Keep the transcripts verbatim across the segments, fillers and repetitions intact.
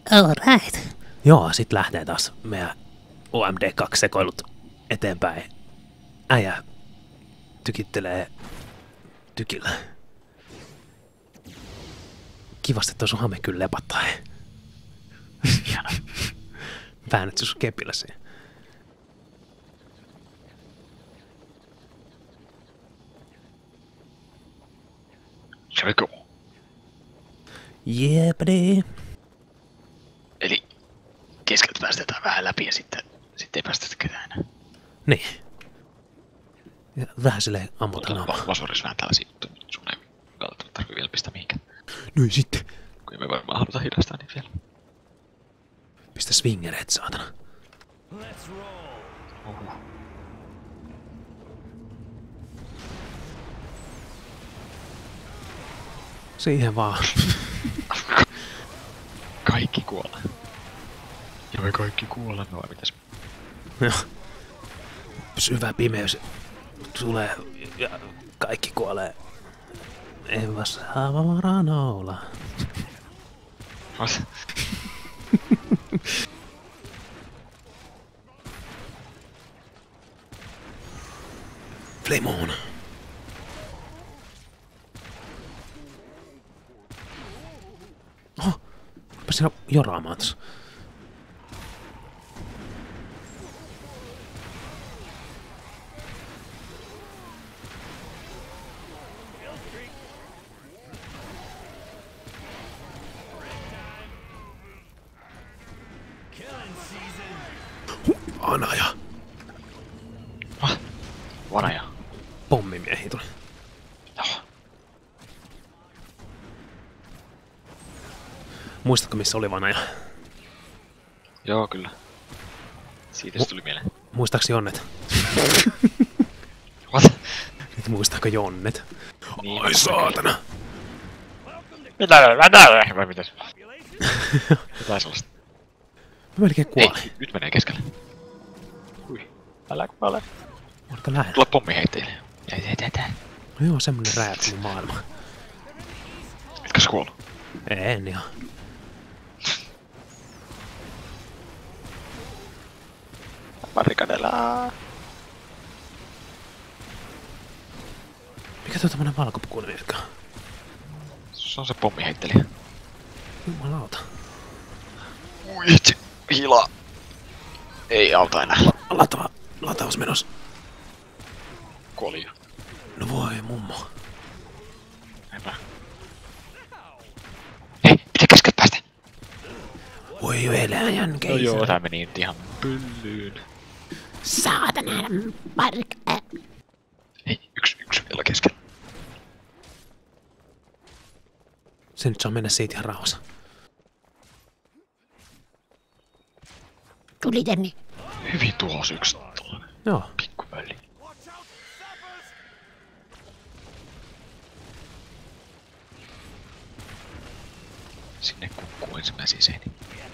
Alright. Joo, sit lähtee taas meidän O M D kaksi sekoilut eteenpäin. Äijä tykittelee tykillä. Kivasti toi sun hame kyllä lepattaa. Väännät sun kepillä siihen. Shall we go? Yeah, buddy. Eli keskeltä päästetään vähän läpi ja sitten, sitten ei päästetä ketään enää. Niin. Ja vähän silleen ammuta naamaa. Vasorissa vähän tällaisia juttuja, mutta sun ei välttämättä tarvitse vielä pistää mihinkään. Noin sitten. Kun ei me varmaan haluta hidastaa niin vielä. Pistä swingereet, saatana. Oho. Siihen vaan. Kaikki kuolee. Ja me kaikki kuolemme, vai mitäs? Joo. Syvä pimeys tulee ja kaikki kuolee. Ei vaan saa noula. What? Flame on. Oho, onpa siinä joraamaan tossa. Vanaja. Ah, vanaja. Pommimiehiä tuli. Joo. Muistatko missä oli vanaja? Joo, kyllä. Siitä se tuli mieleen. Muistaaks Jonnet? What? Nyt muistaako Jonnet? Niin, Ai saatana! Mitä? Mitä? Vai mitäs? Jotain sellaista. Mä melkein kuolin. Ei, nyt menee keskelle. Hui. Älä kuole. Oletko lähellä? Tule pommi heitteille. Jäi, jäi, jäi, jäi. No joo, semmonen räjähtynyt maailma. Etkö sä kuollut? En ihan. Barrikadelaa. Mikä tuo tämmönen valkopukuinen virka? Se on se pommiheittelijä. Jumalauta. Ui itse. Hilaa. Ei auta enää. Lata, lataus menossa. Kuoli jo. No voi mummo. Enpä. Hei, pitää keskeltä päästä. Voi eläjän No keisari. joo, tää meni nyt ihan pyllyyn. Saatana park. Hei, yksi, yksi vielä keskellä. Se nyt saa mennä siitä ihan rauhassa. Tuli tänne. Hyvin tuhos yksi tollanen Joo. pikkupölli. Sinne kukkuu ensimmäisiä seiniä.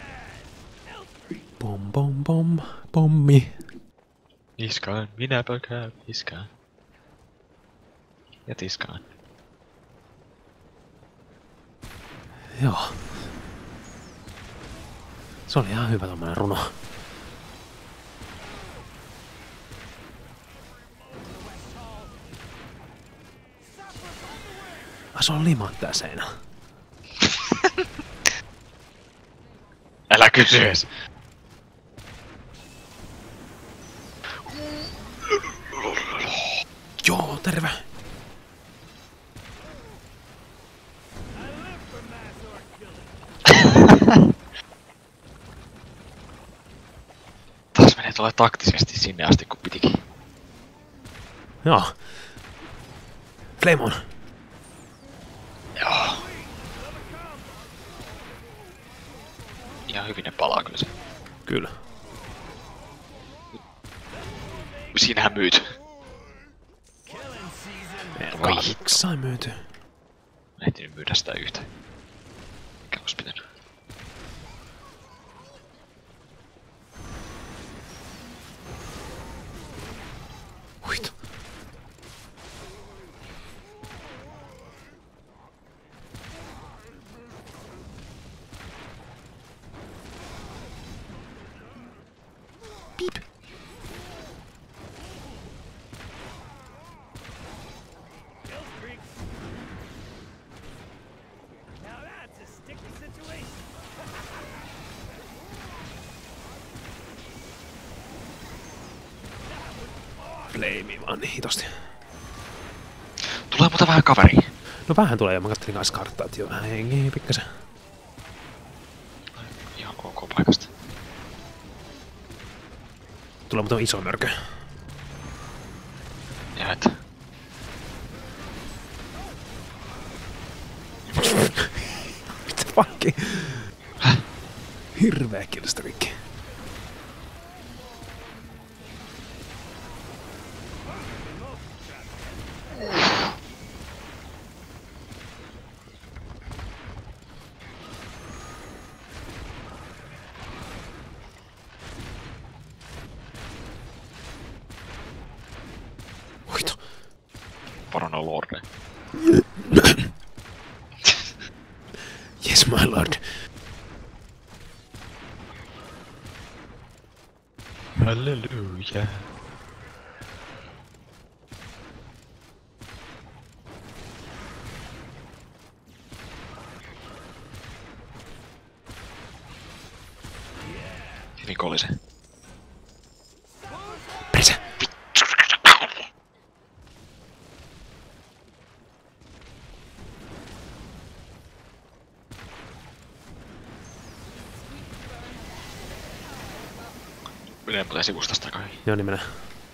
Pom pom pom. Pommi. Niskaan, minäpä käyn niskaan. Ja tiskaan. Joo. Se oli ihan hyvä tommonen runo. Ai se on limat tää seinä. Älä kysy ees. Joo, terve. Taas menee tuolla taktisesti sinne asti kun pitikin. Joo. Flame on. Joo. Ihan hyvin ne palaa kyllä se. Kyllä. Siinähän myyt. Kaksi sai myyty. Mä ehtinyt myydä sitä yhtä. Mikä olisi pitänyt. Huit. Piip. Flamei vaan niin hitosti. Tulee muuta vähän kaveria. No vähän tulee jo, mä kattelin kanssa karttaa, että jo vähän hengiä pikkasen. Ihan ok paikasta. Tulee muutama iso mörkö. Ja et. Mitä pakki? Hirveä kilstrikki. Hoito. Parana lorde. Yes, my lord. Halleluja. Rikollisen. Persä. Minä tulee sivustasta takaisin. Joo, niin mennään.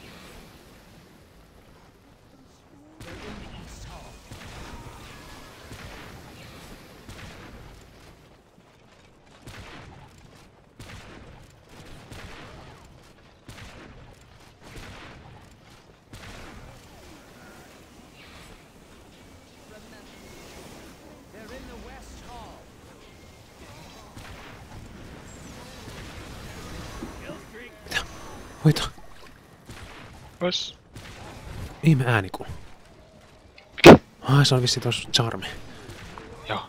Hoito. Ois. Ihme ääniku. Ai, se on vissiin tuossa charmi. Joo.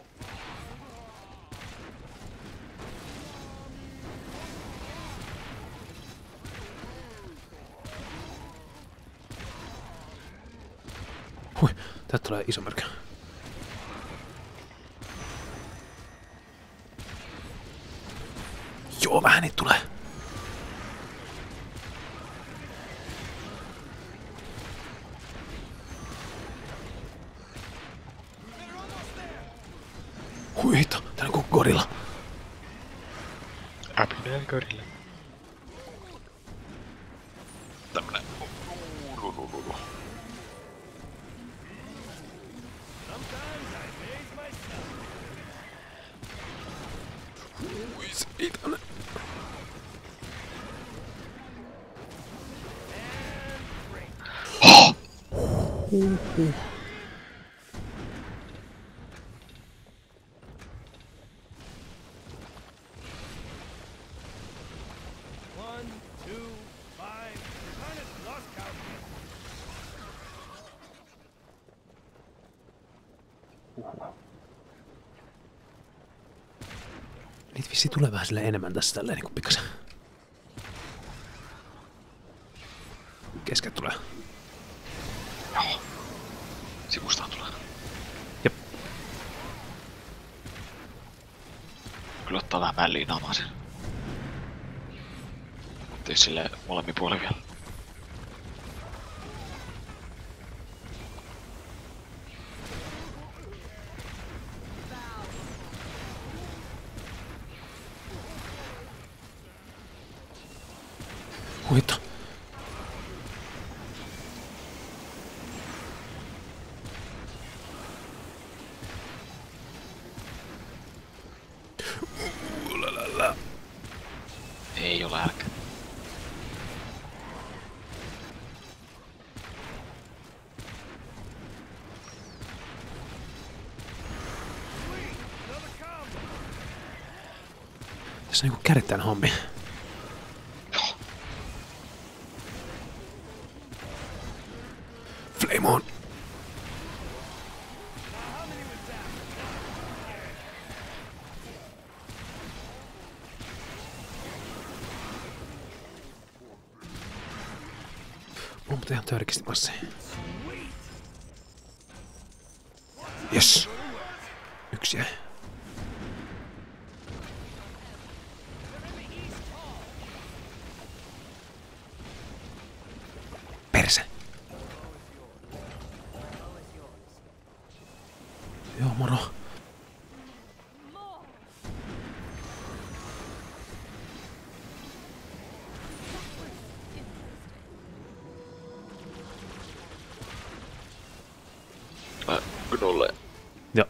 Hui, täältä tulee iso mörkö. Joo, vähän niitä tulee. Hui hitto, tää on kuin gorilla. Apineen gorilla. Tämmönen. Ui, se ei tänne. Huhhuh. Niitä vissi tulee vähän silleen enemmän tässä tälleen niinku pikkasen. Kesket tulee. Joo. Sivustaan tulee. Jep. Kyllä ottaa vähän väliin naamaa sen. Mutta jos silleen molemmin puolin vielä. Huito. Ulalala. Ei ole älkä. Tässä on niinku kädetään hommi. Joo. Flame on. On mutta ihan törkisti massi. Yes! Yksi jäi. Perse! Joo, moro. Gnulle. Joo.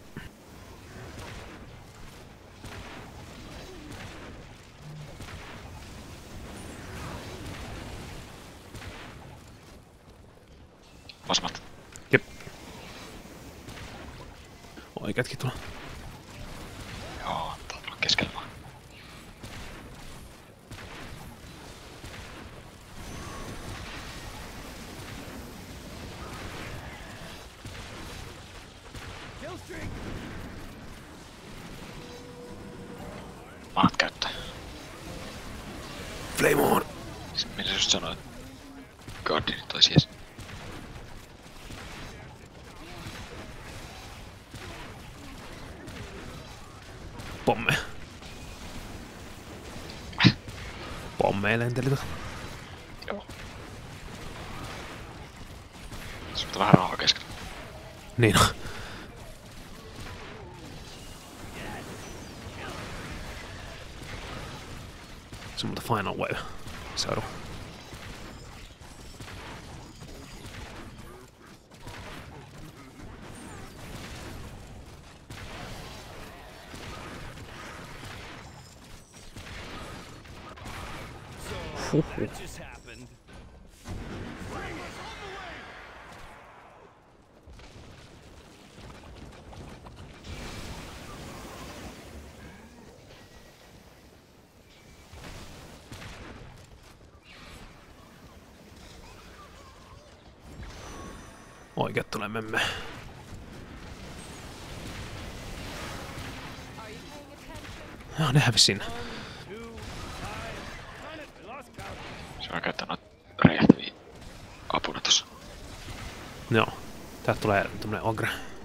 Vasemmalta. Jep. Oikeatkin tulla. Joo, tää on keskellä vaan. Maat käyttää. Flame on! Mitä just sanoit? Guardianit toi siis. Pomme. Pommeja lenteli tuota. Joo. Se pitää vähän rauhaa keskellä. Niin on. Se on muuta Final Wave. Seuraava. Huhhuh. Oikeat tulee memme. Joo, ne hävisi sinne. Se on käyttänyt noita räjähtäviä apuna tossa. Joo. Täältä tulee tämmönen ogre.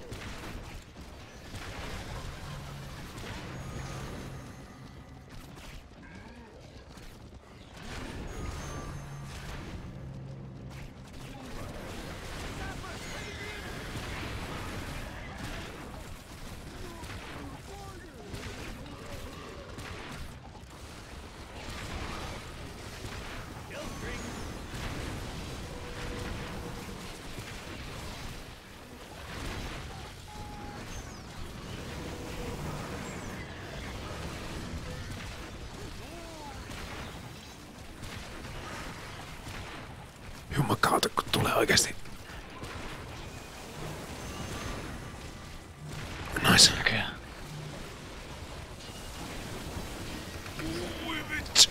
Jumakauta, kun tulee oikeesti. Nice. Näköjään. Ui vitsi.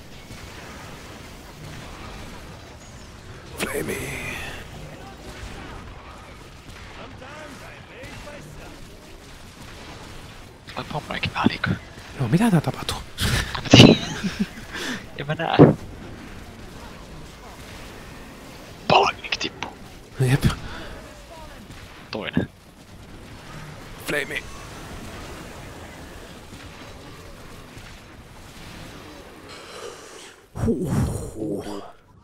Flamey. Tulee pommejakin vähän liikaa. Joo, mitä tää tapahtuu? En mä näe. Palagnik tippuu. Jep. Toinen. Flamey. Huhhuh.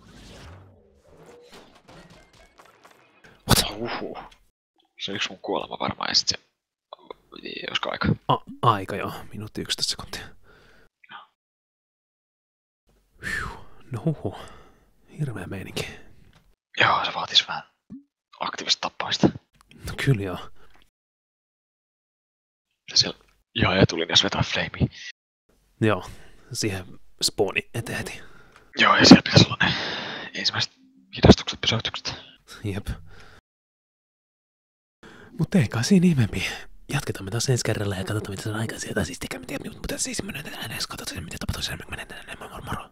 What? Uhuh. Se on yksi mun kuolema varmaan ja sit se... Olisiko aika? A aika joo, minuutti yksitoista sekuntia. No huhu, hirveä meininki. Joo, se vaatis vähän aktiivista tappamista. No kyllä joo. Ja siellä ihan etulinjassa vetää flamea. Joo, siihen spawni eteen heti. Joo, ja siellä pitäisi olla ne ensimmäiset hidastukset, pysäytykset. Jep. Mut ei kai siinä ihmeempi. Jatketaan me taas ensi kerralla ja katsotaan mitä se on aikaa sieltä. Siis tekee, mutta siis mennään edes katsotaan mitä tapahtuu sen, mennään moro moro.